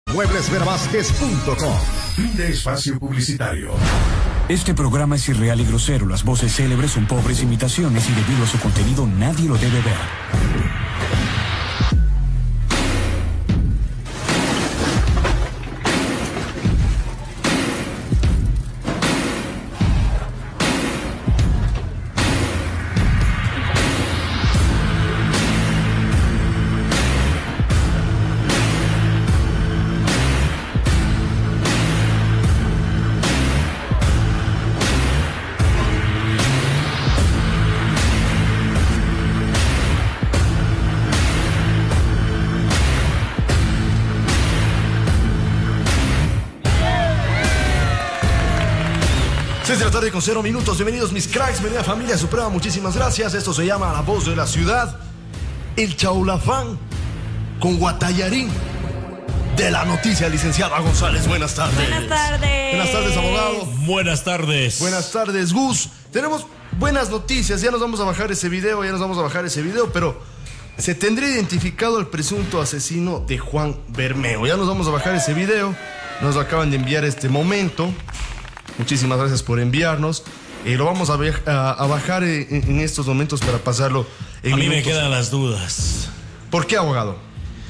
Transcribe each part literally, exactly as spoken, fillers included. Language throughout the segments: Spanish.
muebles velázquez punto com. Fin de espacio publicitario. Este programa es irreal y grosero. Las voces célebres son pobres imitaciones y debido a su contenido nadie lo debe ver. seis de la tarde con cero minutos. Bienvenidos mis cracks, bienvenida familia Suprema, muchísimas gracias. Esto se llama La Voz de la Ciudad. El Chaulafán con Guatallarín de la noticia, licenciada González. Buenas tardes. Buenas tardes. Buenas tardes, abogado. Buenas tardes. Buenas tardes, Gus. Tenemos buenas noticias. Ya nos vamos a bajar ese video, ya nos vamos a bajar ese video, pero se tendría identificado el presunto asesino de Juan Bermeo. Ya nos vamos a bajar ese video. Nos lo acaban de enviar este momento. Muchísimas gracias por enviarnos. Eh, lo vamos a, a, a bajar en, en estos momentos para pasarlo en A mí minutos. me quedan las dudas. ¿Por qué, abogado?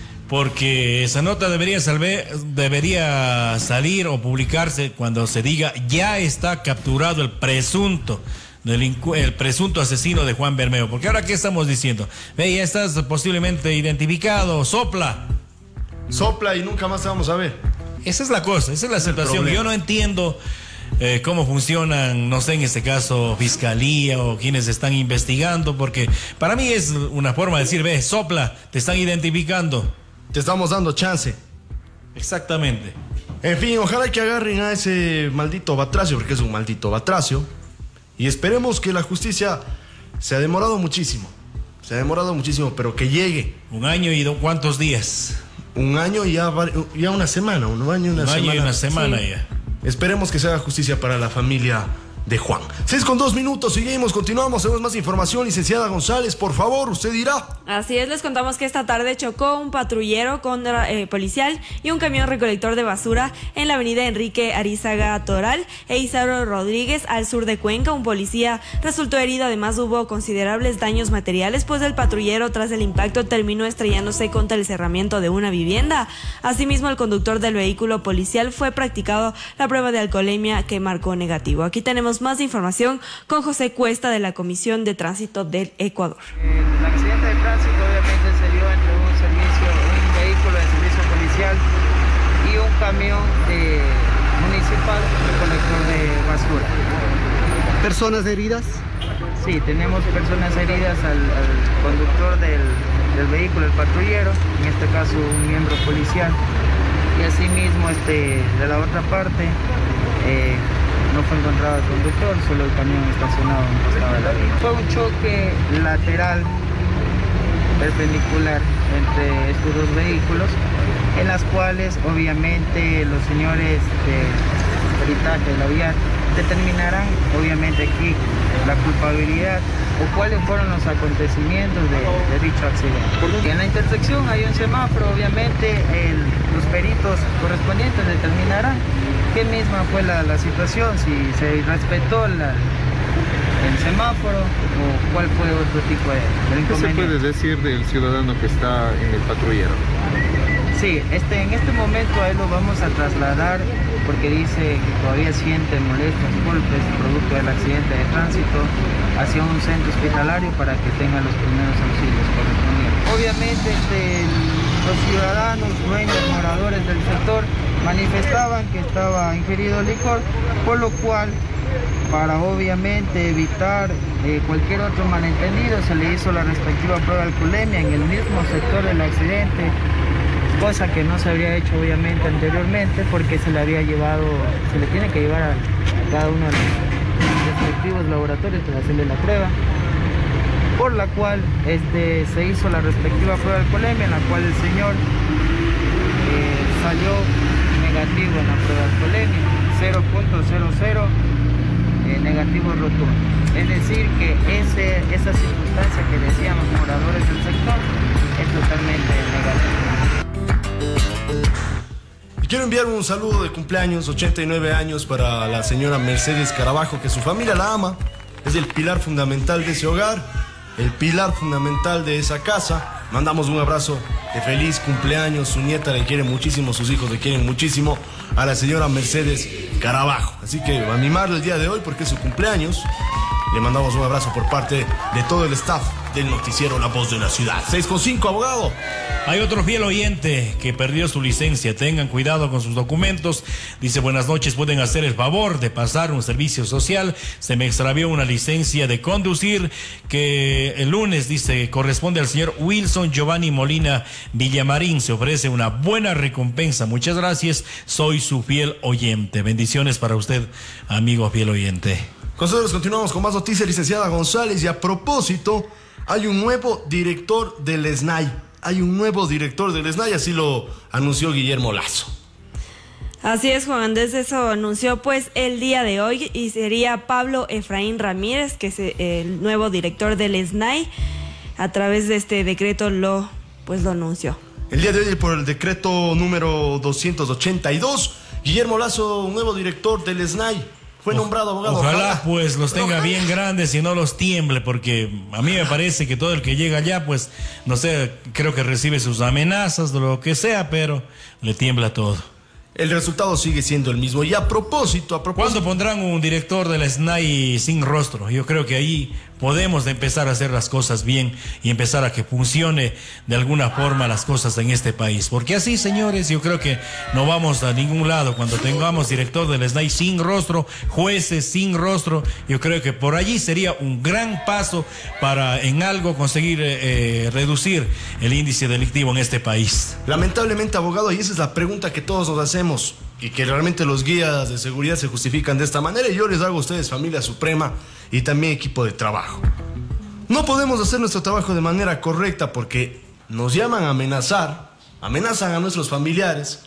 Porque esa nota debería, salve, debería salir o publicarse cuando se diga ya está capturado el presunto delincu el presunto asesino de Juan Bermeo. Porque ahora, ¿qué estamos diciendo? Ve, ya estás posiblemente identificado, sopla. Sopla y nunca más te vamos a ver. Esa es la cosa, esa es la situación. Yo no entiendo eh, cómo funcionan, no sé, en este caso, fiscalía o quienes están investigando, porque para mí es una forma de decir, ve, sopla, te están identificando. Te estamos dando chance. Exactamente. En fin, ojalá que agarren a ese maldito batracio, porque es un maldito batracio. Y esperemos que la justicia se ha demorado muchísimo. Se ha demorado muchísimo, pero que llegue. Un año y do, ¿cuántos días? Un año y ya, ya una semana. Un año y una un semana. Un año y una semana sí. ya. Esperemos que se haga justicia para la familia de Juan. Seis con dos minutos, seguimos, continuamos, tenemos más información. Licenciada González, por favor, usted dirá. Así es, les contamos que esta tarde chocó un patrullero con eh, policial y un camión recolector de basura en la avenida Enrique Arizaga Toral e Isauro Rodríguez al sur de Cuenca. Un policía resultó herido, además hubo considerables daños materiales, pues el patrullero tras el impacto terminó estrellándose contra el cerramiento de una vivienda. Asimismo, el conductor del vehículo policial fue practicado la prueba de alcoholemia que marcó negativo. Aquí tenemos más información con José Cuesta de la Comisión de Tránsito del Ecuador. El accidente de tránsito obviamente se dio entre un servicio, un vehículo de servicio policial y un camión de municipal recolector de basura. ¿Personas heridas? Sí, tenemos personas heridas al, al conductor del, del vehículo, el patrullero, en este caso un miembro policial, y asimismo este, de la otra parte eh, no fue encontrado el conductor, solo el camión estacionado en el costado de la vía. Fue un choque lateral perpendicular entre estos dos vehículos, en las cuales obviamente los señores de peritaje de la vía determinarán obviamente aquí la culpabilidad o cuáles fueron los acontecimientos de, de dicho accidente. En la intersección hay un semáforo, obviamente el, los peritos correspondientes determinarán qué misma fue la, la situación, si se respetó la, el semáforo o cuál fue otro tipo de, de inconveniente. ¿Qué se puede decir del ciudadano que está en el patrullero? Sí, este, en este momento a él lo vamos a trasladar porque dice que todavía siente molestias, golpes producto del accidente de tránsito hacia un centro hospitalario para que tenga los primeros auxilios correspondientes. Obviamente este, los ciudadanos, dueños, moradores del sector manifestaban que estaba ingerido licor, por lo cual para obviamente evitar eh, cualquier otro malentendido se le hizo la respectiva prueba de alcoholemia en el mismo sector del accidente, cosa que no se había hecho obviamente anteriormente porque se le había llevado, se le tiene que llevar a, a cada uno de los respectivos laboratorios para hacerle la prueba, por la cual este, se hizo la respectiva prueba de alcoholemia, en la cual el señor eh, salió negativo en la prueba de alcoholemia, cero punto cero cero eh, negativo rotundo. Es decir que ese, esa circunstancia que decían los moradores del sector es totalmente negativa. Quiero enviar un saludo de cumpleaños, ochenta y nueve años, para la señora Mercedes Carabajo, que su familia la ama, es el pilar fundamental de ese hogar, el pilar fundamental de esa casa. Mandamos un abrazo de feliz cumpleaños, su nieta le quiere muchísimo, sus hijos le quieren muchísimo a la señora Mercedes Carabajo. Así que a mimarle el día de hoy porque es su cumpleaños. Le mandamos un abrazo por parte de todo el staff del noticiero La Voz de la Ciudad. seis con cinco, abogado. Hay otro fiel oyente que perdió su licencia. Tengan cuidado con sus documentos. Dice, buenas noches, pueden hacer el favor de pasar un servicio social. Se me extravió una licencia de conducir que el lunes, dice, corresponde al señor Wilson Giovanni Molina Villamarín. Se ofrece una buena recompensa. Muchas gracias. Soy su fiel oyente. Bendiciones para usted, amigo fiel oyente. Nosotros continuamos con más noticias, licenciada González. Y a propósito, hay un nuevo director del S N A I. Hay un nuevo director del S N A I, así lo anunció Guillermo Lazo. Así es, Juan Andrés, eso anunció pues el día de hoy y sería Pablo Efraín Ramírez, que es el nuevo director del S N A I. A través de este decreto lo, pues, lo anunció. El día de hoy, por el decreto número doscientos ochenta y dos, Guillermo Lazo, un nuevo director del S N A I. Fue nombrado, abogado. Ojalá, ojalá pues los tenga ojalá. bien grandes y no los tiemble, porque a mí me parece que todo el que llega allá, pues, no sé, creo que recibe sus amenazas, de lo que sea, pero le tiembla todo. El resultado sigue siendo el mismo. Y a propósito, a propósito... ¿Cuándo pondrán un director de la S N A I sin rostro? Yo creo que ahí podemos empezar a hacer las cosas bien y empezar a que funcione de alguna forma las cosas en este país. Porque así, señores, yo creo que no vamos a ningún lado cuando tengamos director del S N A I sin rostro, jueces sin rostro. Yo creo que por allí sería un gran paso para en algo conseguir eh, reducir el índice delictivo en este país. Lamentablemente, abogado, y esa es la pregunta que todos nos hacemos y que realmente los guías de seguridad se justifican de esta manera, y yo les hago a ustedes, familia suprema y también equipo de trabajo. No podemos hacer nuestro trabajo de manera correcta porque nos llaman a amenazar, amenazan a nuestros familiares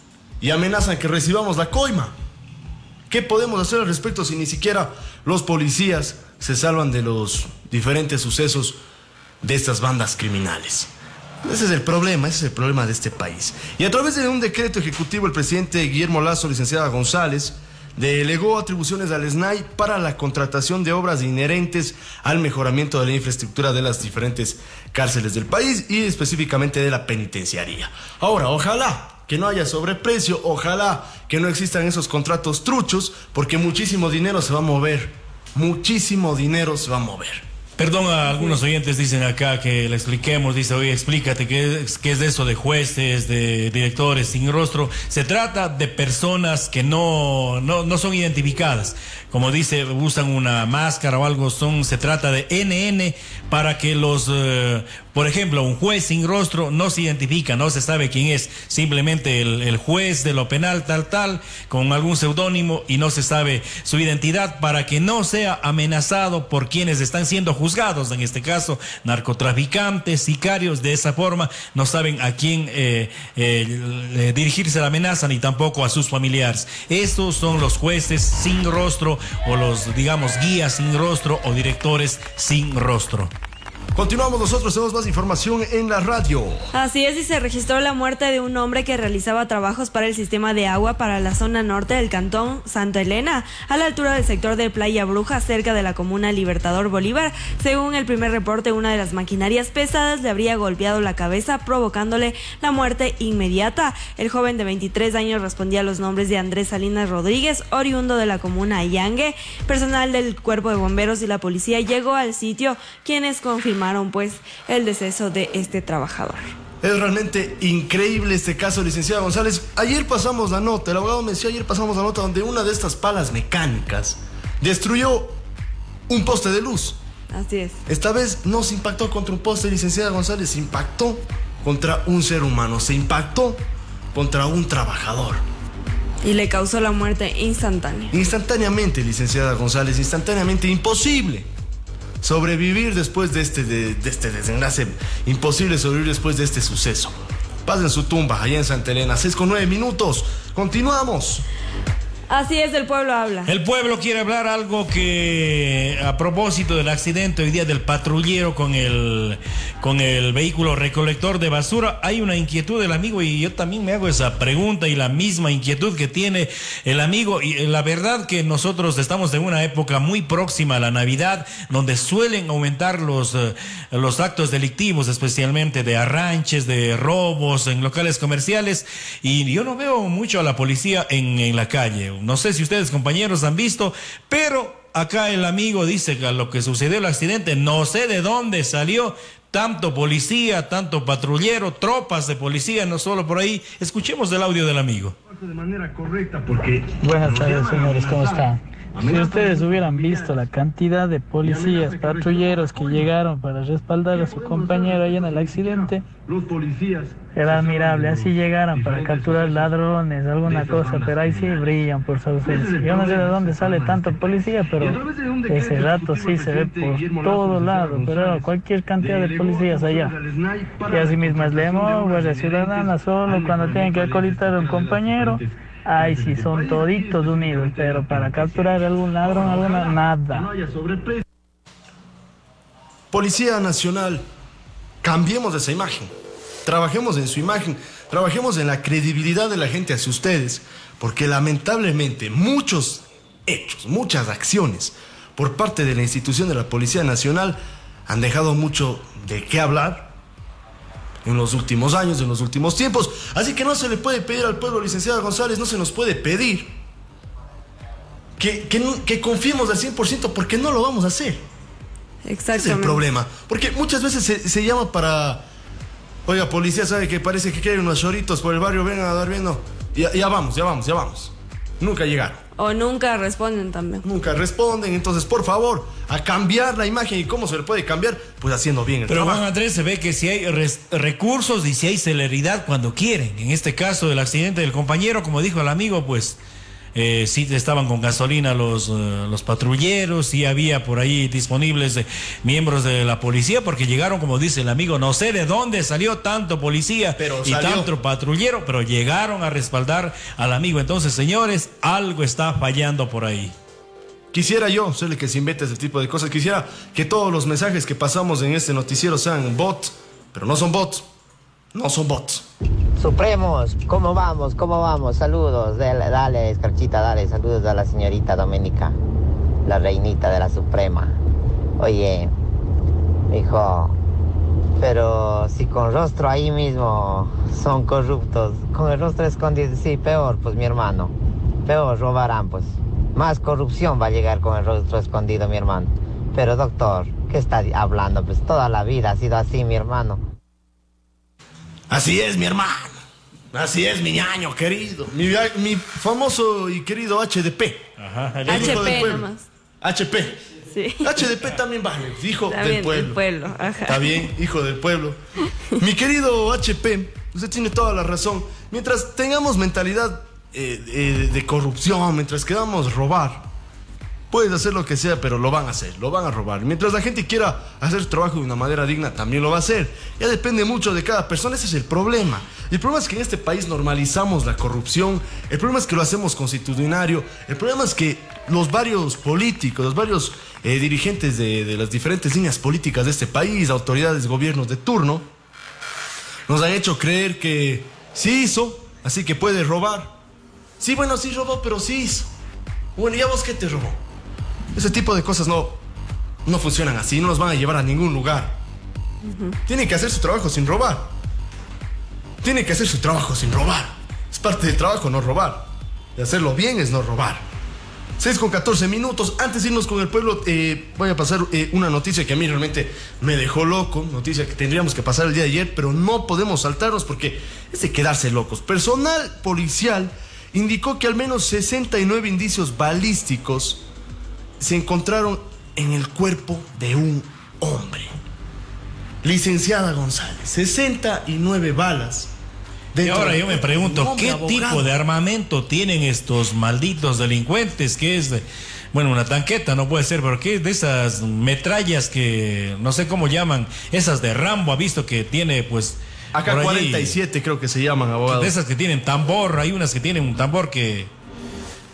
y amenazan que recibamos la coima. ¿Qué podemos hacer al respecto si ni siquiera los policías se salvan de los diferentes sucesos de estas bandas criminales? Ese es el problema, ese es el problema de este país. Y a través de un decreto ejecutivo, el presidente Guillermo Lazo, licenciada González, delegó atribuciones al S N A I para la contratación de obras inherentes al mejoramiento de la infraestructura de las diferentes cárceles del país y específicamente de la penitenciaría. Ahora, ojalá que no haya sobreprecio, ojalá que no existan esos contratos truchos, porque muchísimo dinero se va a mover, muchísimo dinero se va a mover. Perdón, a algunos oyentes dicen acá que le expliquemos, dice, oye, explícate qué es, qué es de eso de jueces, de directores sin rostro. Se trata de personas que no, no, no son identificadas. Como dice, usan una máscara o algo, son, se trata de N N para que los, eh, por ejemplo, un juez sin rostro no se identifica, no se sabe quién es, simplemente el, el juez de lo penal tal tal, con algún seudónimo y no se sabe su identidad para que no sea amenazado por quienes están siendo juzgados, en este caso narcotraficantes, sicarios. De esa forma no saben a quién eh, eh, dirigirse la amenaza ni tampoco a sus familiares. Estos son los jueces sin rostro o los, digamos, guías sin rostro o directores sin rostro. Continuamos nosotros, tenemos más información en la radio. Así es, y se registró la muerte de un hombre que realizaba trabajos para el sistema de agua para la zona norte del cantón Santa Elena, a la altura del sector de Playa Bruja, cerca de la comuna Libertador Bolívar. Según el primer reporte, una de las maquinarias pesadas le habría golpeado la cabeza, provocándole la muerte inmediata. El joven de veintitrés años respondía a los nombres de Andrés Salinas Rodríguez, oriundo de la comuna Ayangue. Personal del cuerpo de bomberos y la policía llegó al sitio, quienes confirmaron pues el deceso de este trabajador. Es realmente increíble este caso, licenciada González. Ayer pasamos la nota, el abogado me decía, ayer pasamos la nota donde una de estas palas mecánicas destruyó un poste de luz. Así es. Esta vez no se impactó contra un poste, licenciada González, se impactó contra un ser humano, se impactó contra un trabajador. Y le causó la muerte instantánea. Instantáneamente, licenciada González, instantáneamente. Imposible sobrevivir después de este, de, de este desenlace. Imposible sobrevivir después de este suceso. Paz en su tumba, allá en Santa Elena. seis con nueve minutos. Continuamos. Así es, el pueblo habla. El pueblo quiere hablar algo que, a propósito del accidente hoy día del patrullero con el, con el vehículo recolector de basura, hay una inquietud del amigo y yo también me hago esa pregunta y la misma inquietud que tiene el amigo. Y la verdad que nosotros estamos en una época muy próxima a la Navidad, donde suelen aumentar los, uh, los actos delictivos, especialmente de arranches, de robos en locales comerciales, y yo no veo mucho a la policía en, en la calle. No sé si ustedes, compañeros, han visto, pero acá el amigo dice que a lo que sucedió el accidente, no sé de dónde salió tanto policía, tanto patrullero, tropas de policía, no solo por ahí. Escuchemos el audio del amigo. De manera correcta porque... Buenas tardes, señores, ¿cómo están? Si ustedes hubieran visto la cantidad de policías, patrulleros que llegaron para respaldar a su compañero ahí en el accidente, era admirable. Así llegaran para capturar ladrones, alguna cosa, pero ahí sí brillan por su ausencia. Yo no sé de dónde sale tanto policía, pero ese rato sí se ve por todo lado, pero cualquier cantidad de policías allá. Y así mismo es Lemo, Guardia Ciudadana, solo cuando tienen que acolitar a un compañero. Ay, sí, son toditos unidos, pero para capturar algún ladrón, alguna, nada. Policía Nacional, cambiemos esa imagen, trabajemos en su imagen, trabajemos en la credibilidad de la gente hacia ustedes, porque lamentablemente muchos hechos, muchas acciones por parte de la institución de la Policía Nacional han dejado mucho de qué hablar en los últimos años, en los últimos tiempos. Así que no se le puede pedir al pueblo, licenciada González, no se nos puede pedir que, que, que confiemos al cien por ciento, porque no lo vamos a hacer. Exactamente. Ese es el problema. Porque muchas veces se, se llama para... Oiga, policía, sabe que parece que quieren unos choritos por el barrio, vengan a dar viendo. Ya, ya vamos, ya vamos, ya vamos. Nunca llegaron. O nunca responden también. Nunca responden, entonces por favor, a cambiar la imagen. ¿Y cómo se le puede cambiar? Pues haciendo bien el Pero trabajo. Juan Andrés, se ve que si hay res- recursos y si hay celeridad cuando quieren. En este caso del accidente del compañero, como dijo el amigo, pues eh, sí estaban con gasolina los, uh, los patrulleros, sí había por ahí disponibles eh, miembros de la policía, porque llegaron, como dice el amigo, no sé de dónde salió tanto policía Pero y salió. tanto patrullero, pero llegaron a respaldar al amigo. Entonces, señores, algo está fallando por ahí. Quisiera yo ser el que se invente ese tipo de cosas. Quisiera que todos los mensajes que pasamos en este noticiero sean bots, pero no son bots. No son bots. Supremos, ¿cómo vamos? ¿Cómo vamos? Saludos, dale, dale, Escarchita, dale, saludos a la señorita Doménica, la reinita de la Suprema. Oye, hijo, pero si con rostro ahí mismo son corruptos, con el rostro escondido, sí, peor, pues mi hermano, peor, robarán, pues. Más corrupción va a llegar con el rostro escondido, mi hermano. Pero doctor, ¿qué está hablando? Pues toda la vida ha sido así, mi hermano. Así es, mi hermano. Así es, mi ñaño querido. Mi, mi famoso y querido H D P. Ajá, El hijo del H P pueblo. nomás. H P. Sí. H D P también vale, hijo También del pueblo. del pueblo, ajá. Está bien, hijo del pueblo. Mi querido H P, usted tiene toda la razón. Mientras tengamos mentalidad eh, eh, de corrupción, mientras queramos robar, puedes hacer lo que sea, pero lo van a hacer, lo van a robar. Mientras la gente quiera hacer su trabajo de una manera digna, también lo va a hacer. Ya depende mucho de cada persona, ese es el problema. El problema es que en este país normalizamos la corrupción, el problema es que lo hacemos constitucionario, el problema es que los varios políticos, los varios eh, dirigentes de, de las diferentes líneas políticas de este país, autoridades, gobiernos de turno, nos han hecho creer que sí hizo, así que puede robar. Sí, bueno, sí robó, pero sí hizo. Bueno, ¿y a vos qué te robó? Ese tipo de cosas no, no funcionan así, no nos van a llevar a ningún lugar. Uh-huh. Tienen que hacer su trabajo sin robar. Tienen que hacer su trabajo sin robar. Es parte del trabajo no robar. Y hacerlo bien es no robar. seis con catorce minutos. Antes de irnos con el pueblo, eh, voy a pasar eh, una noticia que a mí realmente me dejó loco. Noticia que tendríamos que pasar el día de ayer, pero no podemos saltarnos porque es de quedarse locos. Personal policial indicó que al menos sesenta y nueve indicios balísticos se encontraron en el cuerpo de un hombre. Licenciada González, sesenta y nueve balas. Y ahora yo me pregunto, ¿qué abogado? tipo de armamento tienen estos malditos delincuentes? ¿Qué es? De, bueno, una tanqueta no puede ser, pero ¿qué es de esas metrallas que no sé cómo llaman? Esas de Rambo, ha visto que tiene pues... A K cuarenta y siete creo que se llaman, abogado. De esas que tienen tambor, hay unas que tienen un tambor que...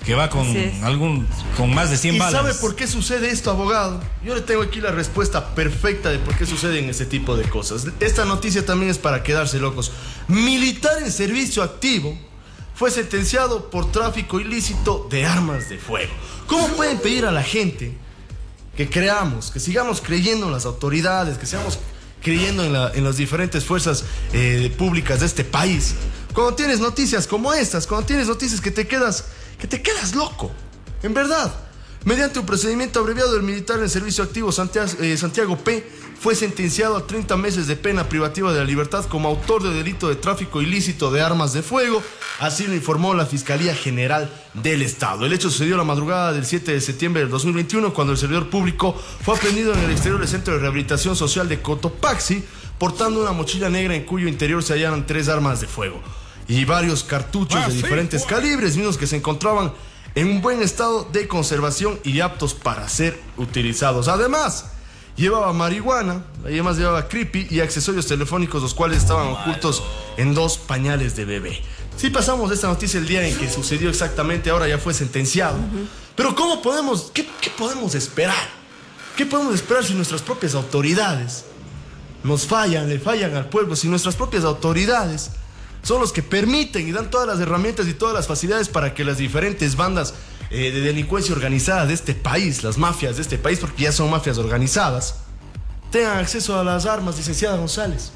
que va con algún con más de cien ¿Y balas. sabe por qué sucede esto, abogado? Yo le tengo aquí la respuesta perfecta de por qué suceden este tipo de cosas. Esta noticia también es para quedarse locos. Militar en servicio activo fue sentenciado por tráfico ilícito de armas de fuego. ¿Cómo pueden pedir a la gente que creamos, que sigamos creyendo en las autoridades, que sigamos creyendo en, la, en las diferentes fuerzas eh, públicas de este país, cuando tienes noticias como estas, cuando tienes noticias que te quedas, que te quedas loco? En verdad, mediante un procedimiento abreviado, el militar en servicio activo Santiago, eh, Santiago P. fue sentenciado a treinta meses de pena privativa de la libertad como autor de delito de tráfico ilícito de armas de fuego. Así lo informó la Fiscalía General del Estado. El hecho sucedió la madrugada del siete de septiembre del dos mil veintiuno, cuando el servidor público fue aprendido en el exterior del Centro de Rehabilitación Social de Cotopaxi, portando una mochila negra en cuyo interior se hallaban tres armas de fuego y varios cartuchos ah, de sí, diferentes pues. calibres, mismos que se encontraban en un buen estado de conservación y aptos para ser utilizados. Además, llevaba marihuana, además llevaba creepy y accesorios telefónicos, los cuales estaban ocultos en dos pañales de bebé. Sí, pasamos esta noticia el día en que sucedió exactamente, ahora ya fue sentenciado. Uh-huh. Pero ¿cómo podemos, qué, qué podemos esperar? ¿Qué podemos esperar si nuestras propias autoridades nos fallan, le fallan al pueblo? Si nuestras propias autoridades son los que permiten y dan todas las herramientas y todas las facilidades para que las diferentes bandas eh, de delincuencia organizada de este país, las mafias de este país, porque ya son mafias organizadas, tengan acceso a las armas, licenciada González.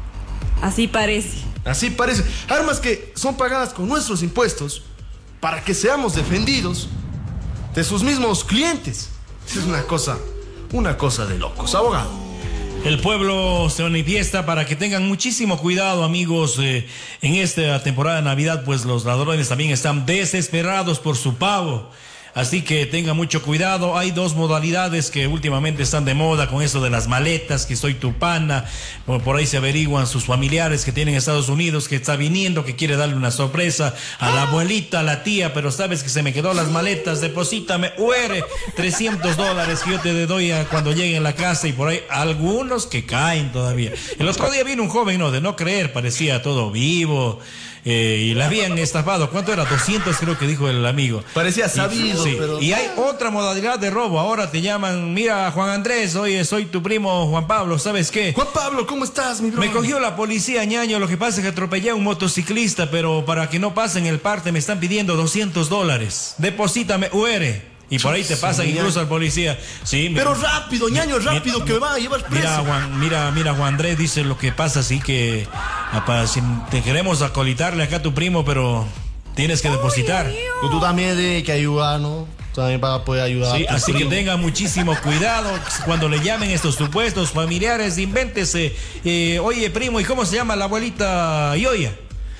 Así parece. Así parece. Armas que son pagadas con nuestros impuestos para que seamos defendidos de sus mismos clientes. Es una cosa, una cosa de locos. Abogado. El pueblo se manifiesta para que tengan muchísimo cuidado, amigos, eh, en esta temporada de Navidad, pues los ladrones también están desesperados por su pavo. Así que tengan mucho cuidado. Hay dos modalidades que últimamente están de moda con eso de las maletas, que soy tu pana. Por, por ahí se averiguan sus familiares que tienen en Estados Unidos, que está viniendo, que quiere darle una sorpresa a la abuelita, a la tía, pero sabes que se me quedó las maletas, deposítame, uere, trescientos dólares que yo te doy a cuando llegue a la casa, y por ahí algunos que caen todavía. El otro día vino un joven, no, de no creer, parecía todo vivo. Eh, y la habían estafado. ¿Cuánto era? doscientos creo que dijo el amigo. Parecía sabido, y, sí. pero... Y hay otra modalidad de robo. Ahora te llaman, mira, Juan Andrés, oye, soy tu primo Juan Pablo, ¿sabes qué? Juan Pablo, ¿cómo estás, mi bro? Me cogió la policía, ñaño, lo que pasa es que atropellé a un motociclista, pero para que no pasen el parte me están pidiendo doscientos dólares. Deposítame, U R. Y por ahí te pasa sí, incluso al policía. Sí, pero mira, rápido, ñaño, rápido, mira, que me van a llevar preso. Mira, Juan, mira, mira, Juan Andrés dice lo que pasa, así que apa, si te queremos acolitarle acá a tu primo, pero tienes que depositar. Y tú también tienes que ayudar, ¿no? También para poder ayudar. Sí, así primo. Que tenga muchísimo cuidado cuando le llamen estos supuestos familiares, invéntese. Eh, oye, primo, ¿y cómo se llama la abuelita Yoya?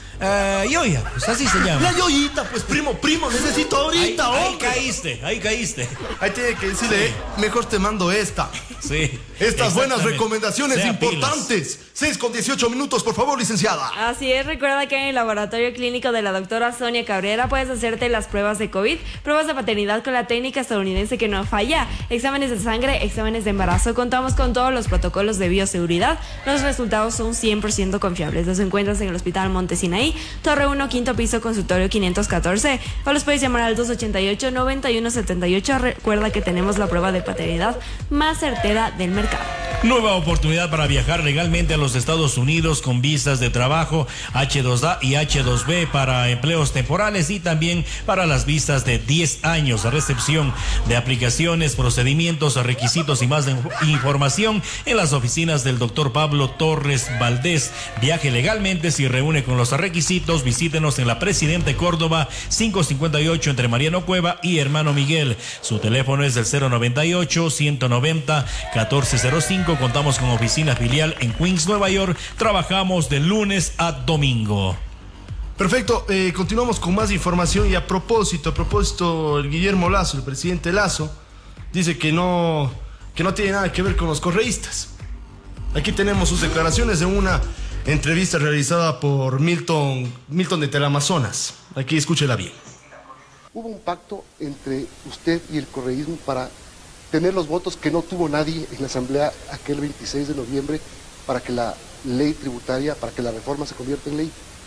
Uh, Yoya, pues así se llama. La Yoyita, pues primo, primo, necesito ahorita, ahí, ahí hombre. caíste, ahí caíste. Ahí tiene que decirle, sí. eh, mejor te mando esta. Sí. Estas buenas recomendaciones sea importantes. Pilas. seis con dieciocho minutos, por favor, licenciada. Así es, recuerda que en el laboratorio clínico de la doctora Sonia Cabrera puedes hacerte las pruebas de COVID, pruebas de paternidad con la técnica estadounidense que no falla, exámenes de sangre, exámenes de embarazo. Contamos con todos los protocolos de bioseguridad. Los resultados son cien por ciento confiables. Los encuentras en el Hospital Monte Sinaí, Torre uno, quinto piso, consultorio quinientos catorce. O los puedes llamar al dos ochenta y ocho, noventa y uno setenta y ocho. Recuerda que tenemos la prueba de paternidad más certera del mercado. Nueva oportunidad para viajar legalmente a los Estados Unidos con visas de trabajo H dos A y H dos B para empleos temporales y también para las visas de diez años. Recepción de aplicaciones, procedimientos, requisitos y más de información en las oficinas del doctor Pablo Torres Valdés. Viaje legalmente si reúne con los requisitos. Visítenos en la Presidente Córdoba quinientos cincuenta y ocho entre Mariano Cueva y Hermano Miguel. Su teléfono es el cero noventa y ocho, ciento noventa, catorce cero cinco. Contamos con oficina filial en Queens, Nueva York. Trabajamos de lunes a domingo. Perfecto, eh, continuamos con más información y a propósito, a propósito, el Guillermo Lazo, el presidente Lazo, dice que no, que no tiene nada que ver con los correístas. Aquí tenemos sus declaraciones en una entrevista realizada por Milton, Milton de Teleamazonas. Aquí escúchela bien. Hubo un pacto entre usted y el correísmo para tener los votos que no tuvo nadie en la asamblea aquel veintiséis de noviembre para que la ley tributaria, para que la reforma se convierta en ley.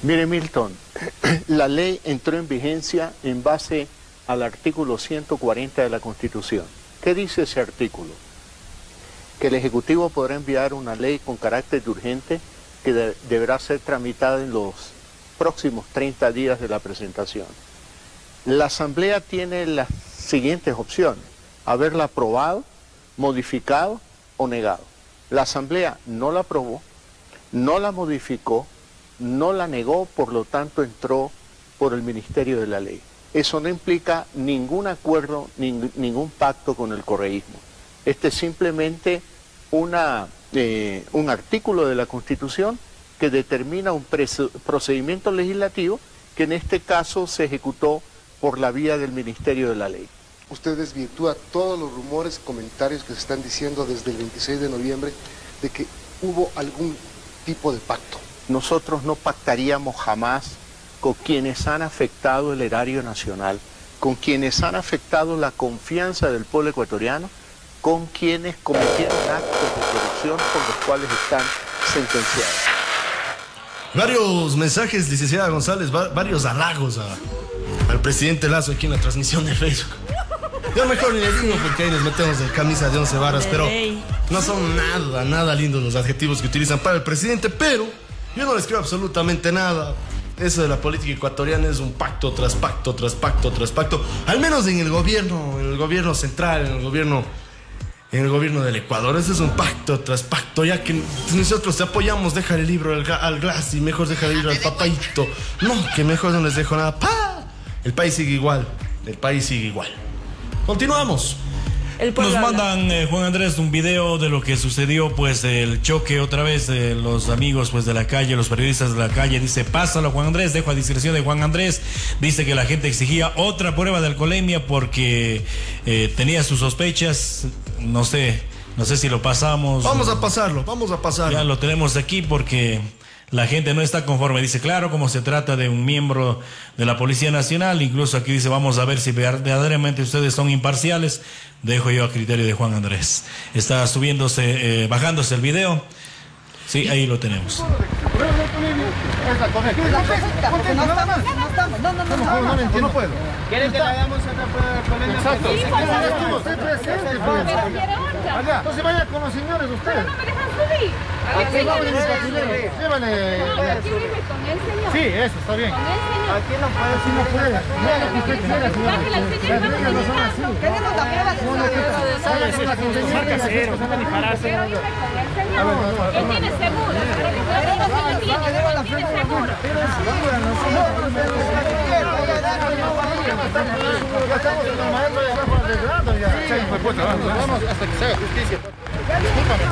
Mire, Milton, la ley entró en vigencia en base al artículo ciento cuarenta de la Constitución. ¿Qué dice ese artículo? Que el Ejecutivo podrá enviar una ley con carácter de urgente que de- deberá ser tramitada en los próximos treinta días de la presentación. La Asamblea tiene las siguientes opciones: haberla aprobado, modificado o negado. La Asamblea no la aprobó, no la modificó, no la negó, por lo tanto entró por el Ministerio de la Ley. Eso no implica ningún acuerdo, ning- ningún pacto con el correísmo. Este es simplemente una, eh, un artículo de la Constitución que determina un preso- procedimiento legislativo que en este caso se ejecutó por la vía del Ministerio de la Ley. Usted desvirtúa todos los rumores, comentarios que se están diciendo desde el veintiséis de noviembre de que hubo algún tipo de pacto. Nosotros no pactaríamos jamás con quienes han afectado el erario nacional, con quienes han afectado la confianza del pueblo ecuatoriano, con quienes cometieron actos de corrupción por los cuales están sentenciados. Varios mensajes, licenciada González, va- varios halagos a- al presidente Lazo aquí en la transmisión de Facebook. Yo mejor ni le digo porque ahí nos metemos en camisa de once varas, pero no son nada, nada lindos los adjetivos que utilizan para el presidente, pero yo no les creo absolutamente nada. Eso de la política ecuatoriana es un pacto tras pacto, tras pacto, tras pacto. Al menos en el gobierno, en el gobierno central, en el gobierno, en el gobierno del Ecuador. Ese es un pacto tras pacto, ya que nosotros te apoyamos, deja el libro al, ga- al Glass y mejor deja el libro al papaito. No, que mejor no les dejo nada. ¡Pah! El país sigue igual, el país sigue igual. Continuamos. Nos mandan, eh, Juan Andrés, un video de lo que sucedió, pues el choque otra vez de los amigos pues de la calle, los periodistas de la calle. Dice, pásalo Juan Andrés, dejo a discreción de Juan Andrés. Dice que la gente exigía otra prueba de alcoholemia porque eh, tenía sus sospechas. No sé, no sé si lo pasamos. Vamos a pasarlo, vamos a pasarlo. Ya lo tenemos aquí porque la gente no está conforme. Dice, claro, como se trata de un miembro de la Policía Nacional, incluso aquí dice, vamos a ver si verdaderamente ustedes son imparciales. Dejo yo a criterio de Juan Andrés. Está subiéndose, eh, bajándose el video. Sí, ahí lo tenemos. No puedo. ¿Quieren que le hagamos otra prueba de alcoholemia? Exacto. Estuvo usted presente. Entonces vaya con los señores ustedes. Pero no me dejan subir. Aquí vamos en el patrullero. Llévale. Sí, eso, está bien. Aquí no puede, sí no puede. Mira lo que usted quiera, señor. Las reglas no son así. Tenemos la prueba de señor. Marca cero, no puede ni pararse. Pero dime con el señor. Él tiene seguro. Él tiene seguro. Ya estamos en los maestros de abajo arreglando ya. Vamos hasta que se haga justicia. Discúlpame.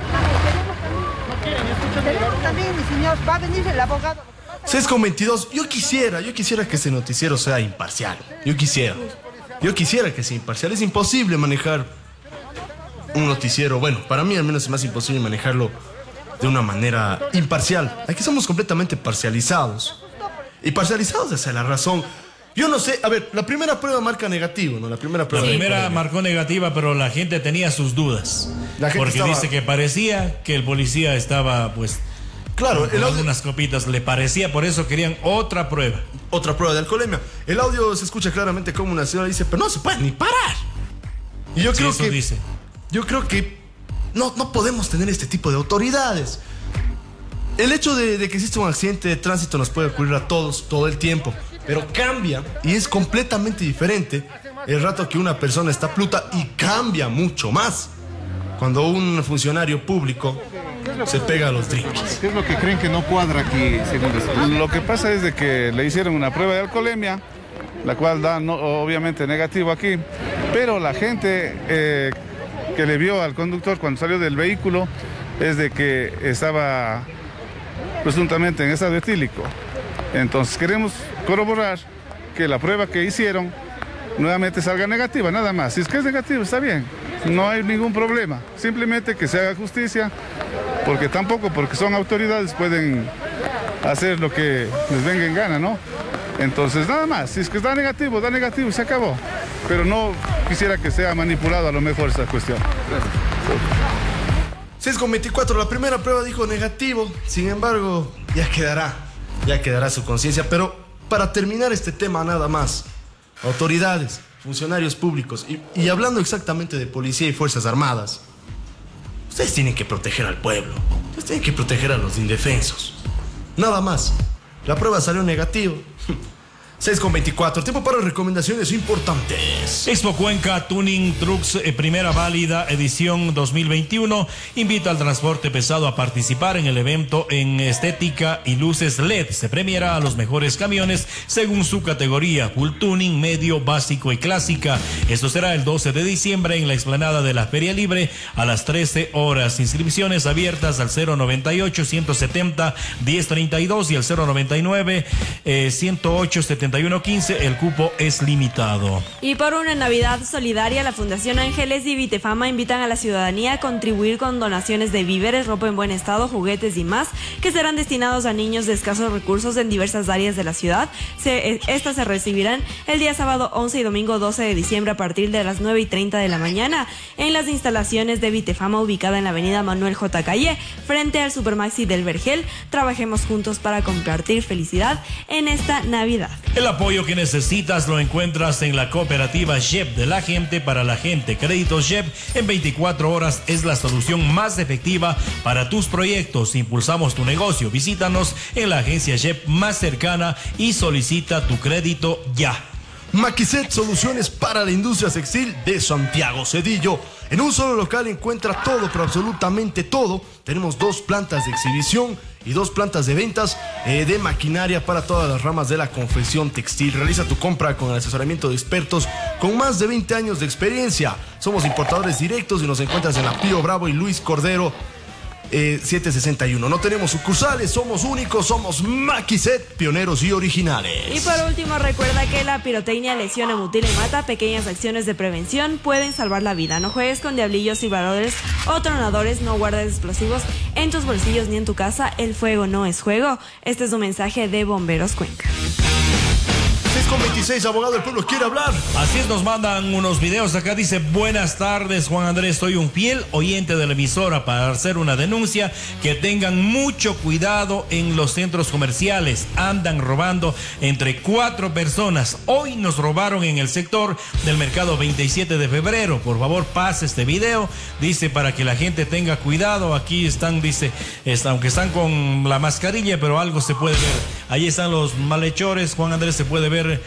No quieren, escúchame. También, mi señor, va a venir el abogado. seis con veintidós. Yo quisiera, yo quisiera que ese noticiero sea imparcial. Yo quisiera. Yo quisiera que sea imparcial. Es imposible manejar un noticiero. Bueno, para mí al menos es más imposible manejarlo de una manera imparcial. Aquí somos completamente parcializados. Y parcializados hacia la razón. Yo no sé, a ver, la primera prueba marca negativo, ¿no? La primera prueba. La primera marcó negativa, pero la gente tenía sus dudas. La gente porque estaba- dice que parecía que el policía estaba, pues, claro, con algunas copitas, le parecía, por eso querían otra prueba. Otra prueba de alcoholemia. El audio se escucha claramente como una señora dice, pero no se puede ni parar. Y yo Sí, creo eso que dice. yo creo que no, no podemos tener este tipo de autoridades. El hecho de, de que exista un accidente de tránsito nos puede ocurrir a todos todo el tiempo, pero cambia y es completamente diferente el rato que una persona está pluta y cambia mucho más cuando un funcionario público se pega a los drinks. ¿Qué es lo que creen que no cuadra aquí, según esto? Lo que pasa es de que le hicieron una prueba de alcoholemia, la cual da no, obviamente negativo aquí, pero la gente eh, que le vio al conductor cuando salió del vehículo es de que estaba presuntamente en estado etílico. Entonces queremos corroborar que la prueba que hicieron nuevamente salga negativa, nada más. Si es que es negativo, está bien, no hay ningún problema. Simplemente que se haga justicia, porque tampoco, porque son autoridades, pueden hacer lo que les venga en gana, ¿no? Entonces, nada más, si es que da negativo, da negativo y se acabó. Pero no quisiera que sea manipulado a lo mejor esta cuestión. seis con veinticuatro, la primera prueba dijo negativo, sin embargo, ya quedará. ya quedará su conciencia. Pero para terminar este tema nada más, autoridades, funcionarios públicos, y, y hablando exactamente de policía y fuerzas armadas, ustedes tienen que proteger al pueblo, ustedes tienen que proteger a los indefensos. Nada más. La prueba salió negativa. seis con veinticuatro, tiempo para recomendaciones importantes. Expo Cuenca Tuning Trucks, eh, primera válida edición dos mil veintiuno, invita al transporte pesado a participar en el evento en estética y luces L E D. Se premiará a los mejores camiones según su categoría, full tuning, medio, básico y clásica. Esto será el doce de diciembre en la explanada de la Feria Libre a las trece horas. Inscripciones abiertas al cero noventa y ocho, ciento setenta, diez treinta y dos y al cero noventa y nueve, ciento ocho, setenta y uno quince. El cupo es limitado. Y por una Navidad solidaria, la Fundación Ángeles y Vitefama invitan a la ciudadanía a contribuir con donaciones de víveres, ropa en buen estado, juguetes y más, que serán destinados a niños de escasos recursos en diversas áreas de la ciudad. Se, estas se recibirán el día sábado once y domingo doce de diciembre a partir de las nueve y treinta de la mañana en las instalaciones de Vitefama, ubicada en la avenida Manuel J. Calle, frente al Supermaxi del Vergel. Trabajemos juntos para compartir felicidad en esta Navidad. El apoyo que necesitas lo encuentras en la cooperativa J E P, de la gente para la gente. Créditos J E P en veinticuatro horas es la solución más efectiva para tus proyectos. Impulsamos tu negocio. Visítanos en la agencia J E P más cercana y solicita tu crédito ya. Maquisset, soluciones para la industria textil de Santiago Cedillo. En un solo local encuentra todo, pero absolutamente todo. Tenemos dos plantas de exhibición y dos plantas de ventas eh, de maquinaria para todas las ramas de la confección textil. Realiza tu compra con el asesoramiento de expertos con más de veinte años de experiencia. Somos importadores directos y nos encuentras en la Pío Bravo y Luis Cordero eh, setecientos sesenta y uno. No tenemos sucursales, somos únicos, somos Maquisset, pioneros y originales. Y por último, recuerda que la pirotecnia lesiona, mutila y mata. Pequeñas acciones de prevención pueden salvar la vida. No juegues con diablillos, silbadores o tronadores. No guardes explosivos en tus bolsillos ni en tu casa. El fuego no es juego. Este es un mensaje de Bomberos Cuenca. seis con veintiséis, abogado del pueblo quiere hablar. Así es, nos mandan unos videos acá. Dice: buenas tardes, Juan Andrés, soy un fiel oyente de la emisora para hacer una denuncia. Que tengan mucho cuidado en los centros comerciales. Andan robando entre cuatro personas. Hoy nos robaron en el sector del mercado veintisiete de febrero. Por favor, pase este video. Dice, para que la gente tenga cuidado. Aquí están, dice, está, aunque están con la mascarilla, pero algo se puede ver. Ahí están los malhechores, Juan Andrés, se puede ver.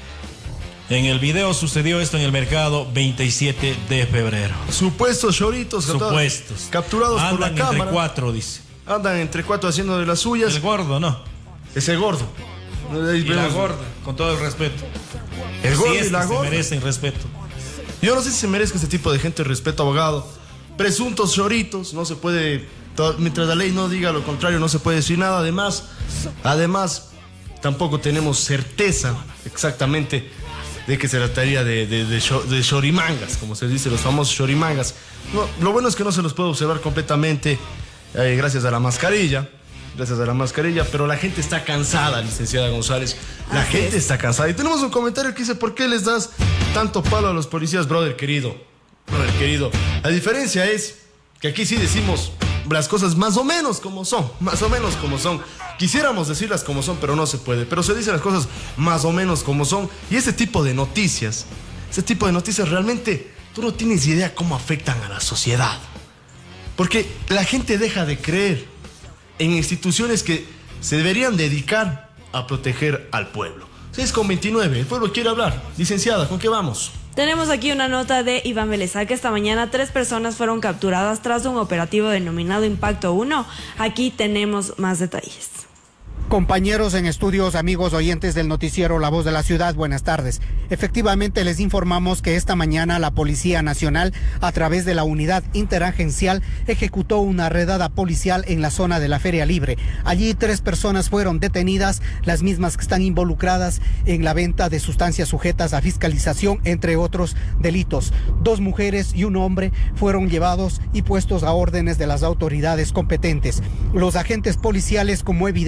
En el video sucedió esto en el mercado veintisiete de febrero. Supuestos choritos. Supuestos. Capturados Andan por la cámara. entre cuatro, dice. Andan entre cuatro haciendo de las suyas. El gordo, ¿no? Ese gordo. Y la gorda, con todo el respeto. El gordo si es y la que gorda. se merecen respeto. Yo no sé si se merezca este tipo de gente respeto, abogado. Presuntos choritos, no se puede... Mientras la ley no diga lo contrario, no se puede decir nada. Además, además, tampoco tenemos certeza exactamente de que se trataría de, de, de, de chorimangas, como se dice, los famosos chorimangas. No, lo bueno es que no se los puede observar completamente eh, gracias a la mascarilla, gracias a la mascarilla, pero la gente está cansada, licenciada González. La Así gente es. está cansada. Y tenemos un comentario que dice: ¿por qué les das tanto palo a los policías, brother querido? Brother querido, la diferencia es que aquí sí decimos las cosas más o menos como son, más o menos como son. Quisiéramos decirlas como son, pero no se puede. Pero se dicen las cosas más o menos como son. Y ese tipo de noticias, ese tipo de noticias realmente tú no tienes idea cómo afectan a la sociedad. Porque la gente deja de creer en instituciones que se deberían dedicar a proteger al pueblo. seis con veintinueve, el pueblo quiere hablar. Licenciada, ¿con qué vamos? Tenemos aquí una nota de Iván Belezal, que esta mañana tres personas fueron capturadas tras un operativo denominado Impacto uno. Aquí tenemos más detalles. Compañeros en estudios, amigos oyentes del noticiero La Voz de la Ciudad, buenas tardes. Efectivamente, les informamos que esta mañana la Policía Nacional, a través de la Unidad Interagencial, ejecutó una redada policial en la zona de la Feria Libre. Allí tres personas fueron detenidas, las mismas que están involucradas en la venta de sustancias sujetas a fiscalización, entre otros delitos. Dos mujeres y un hombre fueron llevados y puestos a órdenes de las autoridades competentes. Los agentes policiales, como evidencias,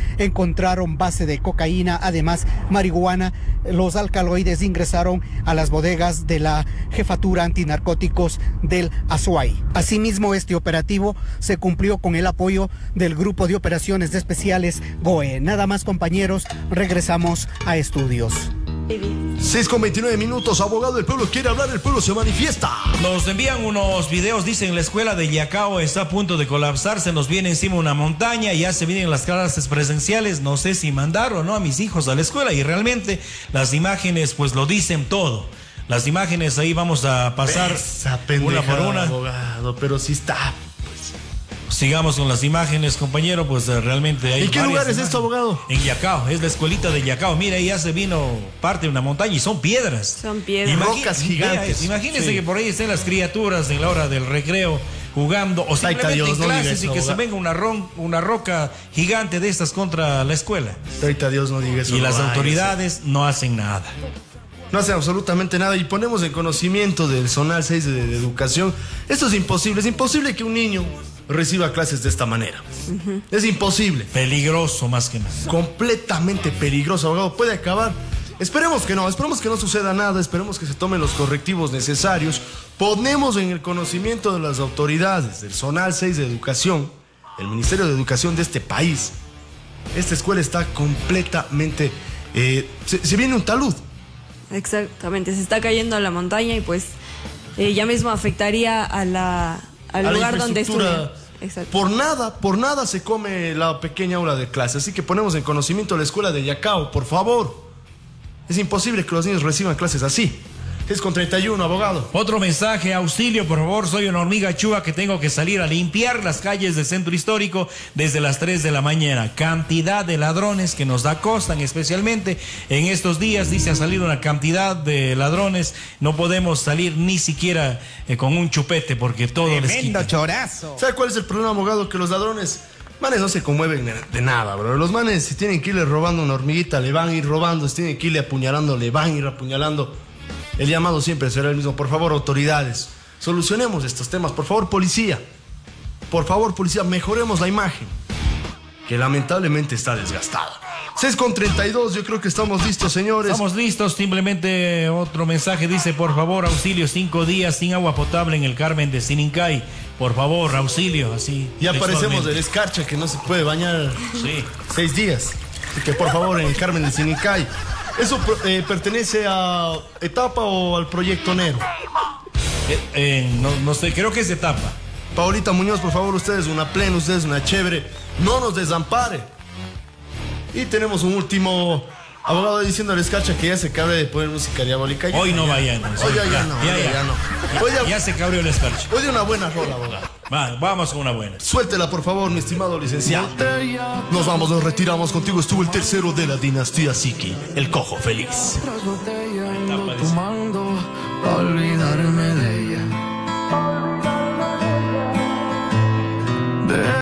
encontraron base de cocaína, además marihuana. Los alcaloides ingresaron a las bodegas de la Jefatura Antinarcóticos del Azuay. Asimismo, este operativo se cumplió con el apoyo del Grupo de Operaciones Especiales G O E. Nada más, compañeros, regresamos a estudios. seis con veintinueve minutos, abogado del pueblo quiere hablar, el pueblo se manifiesta. Nos envían unos videos, dicen la escuela de Yacao está a punto de colapsar, se nos viene encima una montaña, ya se vienen las clases presenciales, no sé si mandar o no a mis hijos a la escuela, y realmente las imágenes pues lo dicen todo. Las imágenes ahí vamos a pasar una por una. Abogado, pero sí está. Sigamos con las imágenes, compañero, pues realmente hay. ¿En qué lugar es esto, abogado? En Yacao, es la escuelita de Yacao. Mira, ahí ya se vino parte de una montaña y son piedras. Son piedras. Imagín Rocas gigantes. Imagínense Sí. que por ahí estén las criaturas en la hora del recreo jugando o simplemente Dios, en no clases diga eso, y que abogado. se venga una, ron, una roca gigante de estas contra la escuela. Ahorita Dios no diga eso. Y no las vaya, autoridades no hacen nada. No hacen absolutamente nada y ponemos en conocimiento del Zonal seis de, de Educación. Esto es imposible, es imposible que un niño reciba clases de esta manera. Uh-huh. Es imposible. Peligroso más que nada. Completamente peligroso, abogado. Puede acabar. Esperemos que no, esperemos que no suceda nada, esperemos que se tomen los correctivos necesarios. Ponemos en el conocimiento de las autoridades del Zonal seis de Educación, el Ministerio de Educación de este país. Esta escuela está completamente... Eh, se, se viene un talud. Exactamente, se está cayendo a la montaña y pues eh, ya mismo afectaría a la, al a lugar la donde estudia. Exacto. Por nada, por nada se come la pequeña aula de clase. Así que ponemos en conocimiento a la escuela de Yacao, por favor. Es imposible que los niños reciban clases así. Es con treinta y uno, abogado. Otro mensaje, auxilio, por favor, soy una hormiga chúa que tengo que salir a limpiar las calles del centro histórico desde las tres de la mañana. Cantidad de ladrones que nos acostan, especialmente en estos días, dice, ha salido una cantidad de ladrones, no podemos salir ni siquiera eh, con un chupete porque todo les quita. Tremendo chorazo. ¿Sabe cuál es el problema, abogado? Que los ladrones, manes, no se conmueven de, de nada, bro. Los manes, si tienen que irle robando una hormiguita, le van a ir robando. Si tienen que irle apuñalando, le van a ir apuñalando. El llamado siempre será el mismo. Por favor, autoridades, solucionemos estos temas. Por favor, policía. Por favor, policía, mejoremos la imagen, que lamentablemente está desgastada. seis con treinta y dos, yo creo que estamos listos, señores. Estamos listos, simplemente otro mensaje dice, por favor, auxilio, cinco días sin agua potable en el Carmen de Sinincay. Por favor, auxilio, así. Y aparecemos del escarcha que no se puede bañar sí. seis días. Así que por favor, en el Carmen de Sinincay. ¿Eso eh, pertenece a etapa o al proyecto Nero? Eh, eh, no, no sé, creo que es etapa. Paulita Muñoz, por favor, ustedes una plena, ustedes una chévere. No nos desampare. Y tenemos un último abogado diciendo al escarcha que ya se cabre de poner música diabólica. Ya, hoy no ya. vayan. Hoy ya, ya no, ya, ya, ya. ya no. Hoy ya, ya se cabrió el escarcha. Hoy de una buena rola, abogado. Va, vamos con una buena. Suéltela, por favor, mi estimado licenciado. Nos vamos, nos retiramos. Contigo estuvo el tercero de la dinastía Siki, el Cojo Feliz. Tomando, olvidarme de ella.